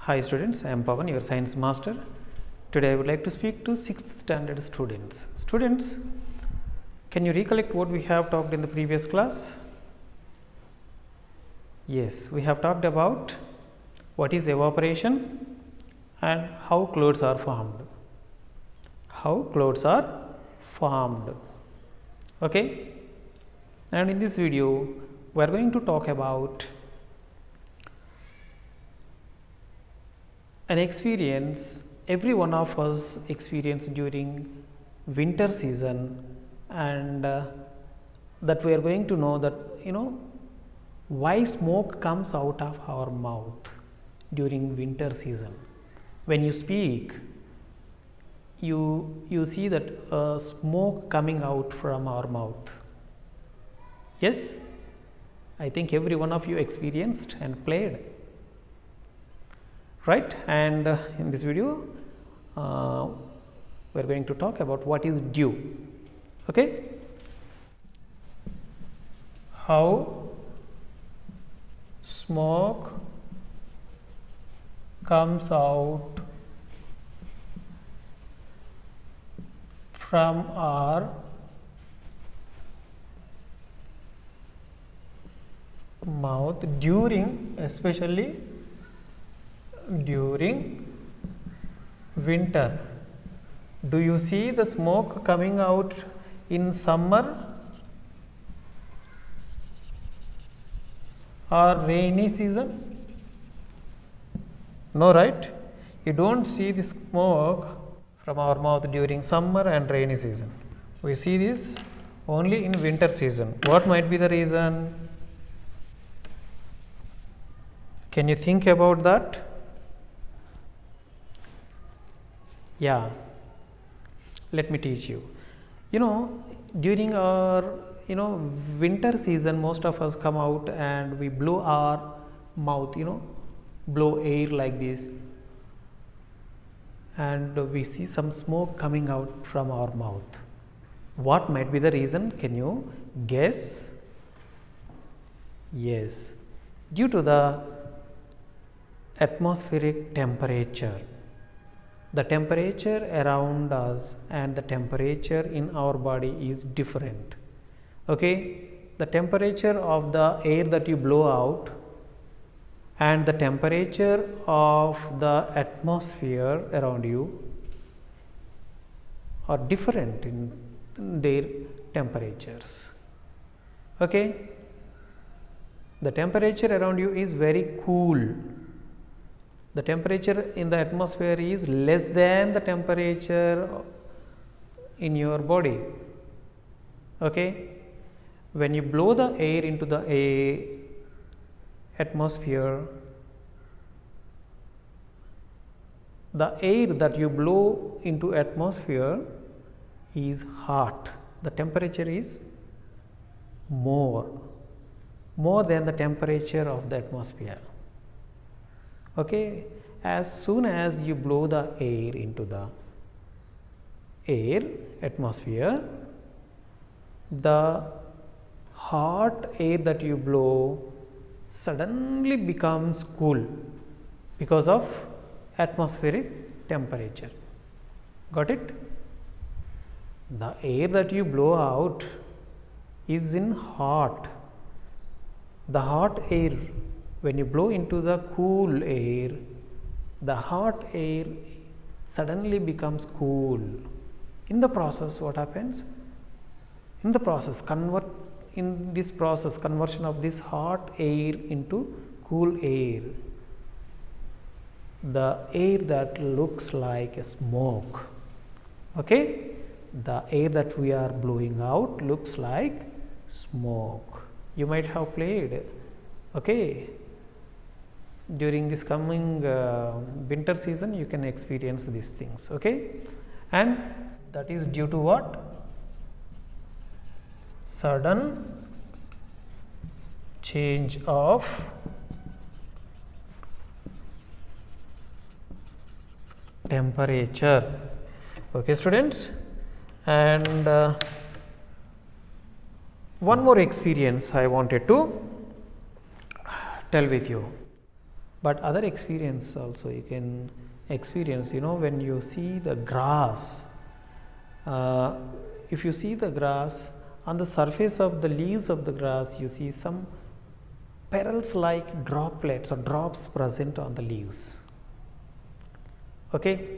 Hi students, I am Pavan, your science master. Today I would like to speak to 6th standard students. Students, can you recollect what we have talked in the previous class? Yes, we have talked about what is evaporation and how clouds are formed. How clouds are formed. Okay? And in this video, we are going to talk about an experience every one of us experience during winter season, and that we are going to know that why smoke comes out of our mouth during winter season. When you speak, you see that smoke coming out from our mouth. Yes, I think every one of you experienced and played, right? And in this video we are going to talk about what is dew. Okay, how smoke comes out from our mouth during, especially during winter. Do you see the smoke coming out in summer or rainy season? No, right? You don't see the smoke from our mouth during summer and rainy season. We see this only in winter season. What might be the reason? Can you think about that? Yeah, let me teach you. During our winter season, most of us come out and we blow our mouth, blow air like this, and we see some smoke coming out from our mouth. What might be the reason? Can you guess? Yes, due to the atmospheric temperature. The temperature around us and the temperature in our body is different. Okay, the temperature of the air that you blow out and the temperature of the atmosphere around you are different in their temperatures. Okay, the temperature around you is very cool. The temperature in the atmosphere is less than the temperature in your body. Okay, when you blow the air into the atmosphere, the air that you blow into atmosphere is hot. The temperature is more than the temperature of the atmosphere. Okay, as soon as you blow the air into the atmosphere, the hot air that you blow suddenly becomes cool because of atmospheric temperature. Got it? The air that you blow out is in hot. The hot air, when you blow into the cool air, the hot air suddenly becomes cool. In the process, what happens? In this process, conversion of this hot air into cool air, the air that looks like a smoke, okay, the air that we are blowing out looks like smoke. You might have played, okay. During this coming winter season, you can experience these things, okay, and that is due to what? Sudden change of temperature. Okay, students, and one more experience I wanted to tell with you. But other experience also you can experience, when you see the grass, if you see the grass, on the surface of the leaves of the grass you see some petals like droplets or drops present on the leaves. Okay,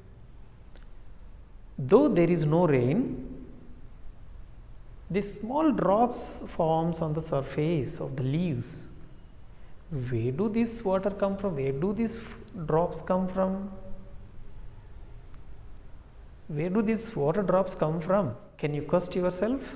though there is no rain, these small drops forms on the surface of the leaves. Where do this water come from? Where do these drops come from? Where do these water drops come from? Can you question yourself?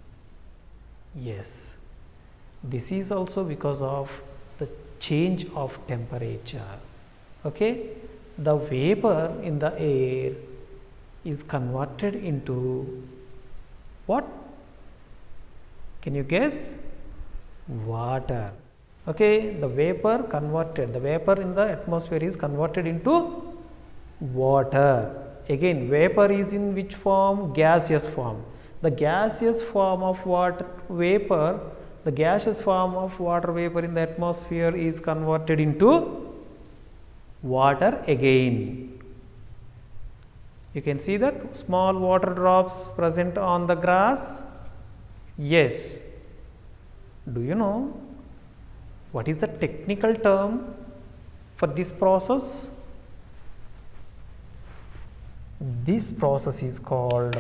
Yes, this is also because of the change of temperature. Okay, the vapor in the air is converted into what? Can you guess? Water. Okay, the vapor in the atmosphere is converted into water. Again, vapor is in which form? Gaseous form. The gaseous form of water vapor, the gaseous form of water vapor in the atmosphere is converted into water again. You can see that small water drops present on the grass. Yes. Do you know what is the technical term for this process? This process is called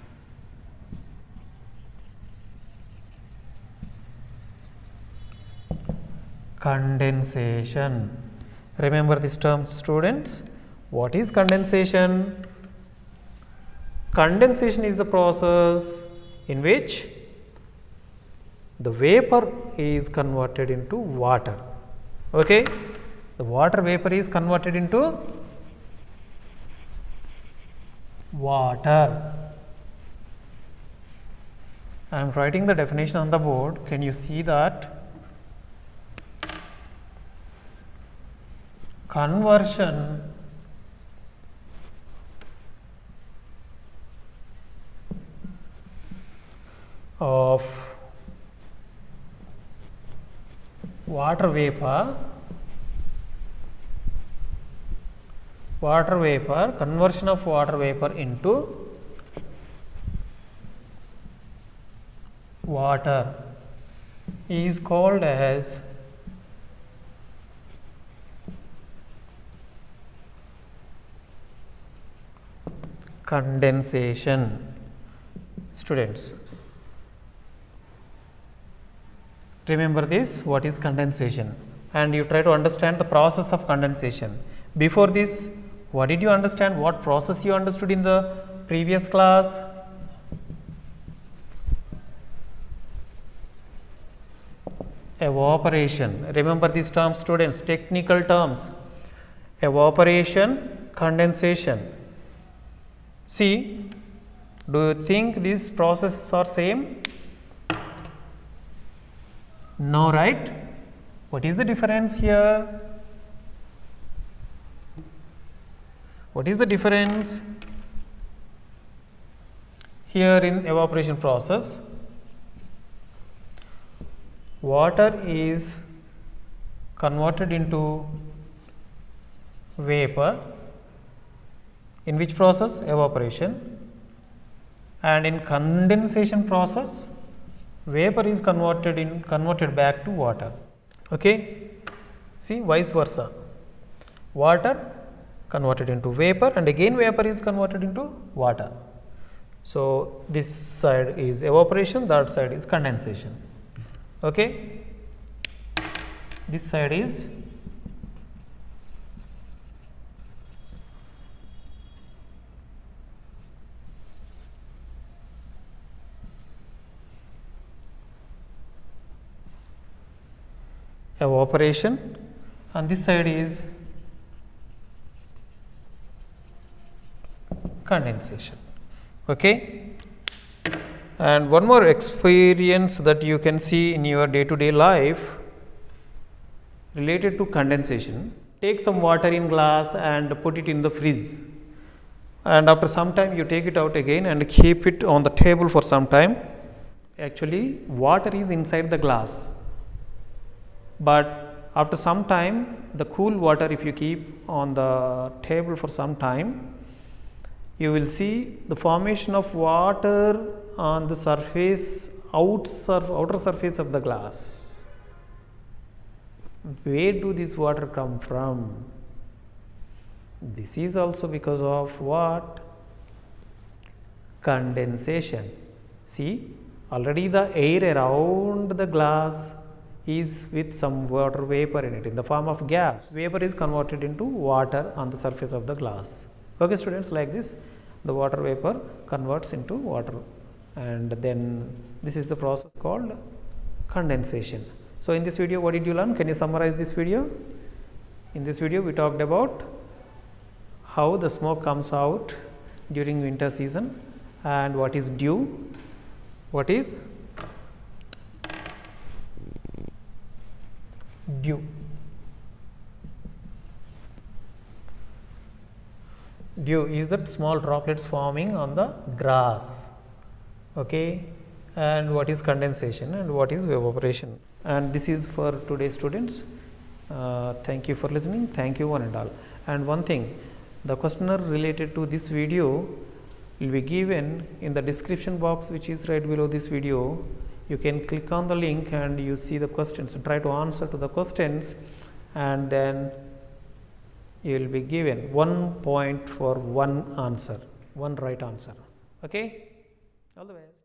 condensation. Remember this term, students. What is condensation? Condensation is the process in which the vapor is converted into water. Okay, the water vapor is converted into water. I am writing the definition on the board. Can you see that? Conversion of water vapor, conversion of water vapor into water is called as condensation. Students, remember this, what is condensation, and you try to understand the process of condensation. Before this, what did you understand? What process you understood in the previous class? Evaporation. Remember these terms, students, technical terms. Evaporation, condensation. See, do you think these processes are same? No, right? What is the difference here? What is the difference here in evaporation process? Water is converted into vapor. In which process? Evaporation. And in condensation process, vapor is converted back to water. Okay, see, vice versa, water converted into vapor and again vapor is converted into water. So this side is evaporation, that side is condensation. Okay, this side is evaporation and this side is condensation. Okay, and one more experience that you can see in your day-to-day life related to condensation. Take some water in glass and put it in the fridge, and after some time you take it out again and keep it on the table for some time. Actually, water is inside the glass, but after some time, the cool water, if you keep on the table for some time, you will see the formation of water on the surface, outer surface of the glass. Where do this water come from? This is also because of what? Condensation. See, already the air around the glass is with some water vapor in it, in the form of gas. Vapor is converted into water on the surface of the glass. Okay students, like this the water vapor converts into water, and then this is the process called condensation. So in this video, what did you learn? Can you summarize this video? In this video we talked about how the smoke comes out during winter season, and what is dew, what is dew. Dew is the small droplets forming on the grass, okay, and what is condensation and what is evaporation. And this is for today's students. Thank you for listening. Thank you one and all. And one thing, the questionnaire related to this video will be given in the description box, which is right below this video. You can click on the link and you see the questions and try to answer to the questions, and then you will be given 1 point for one answer, one right answer. Okay, all the best.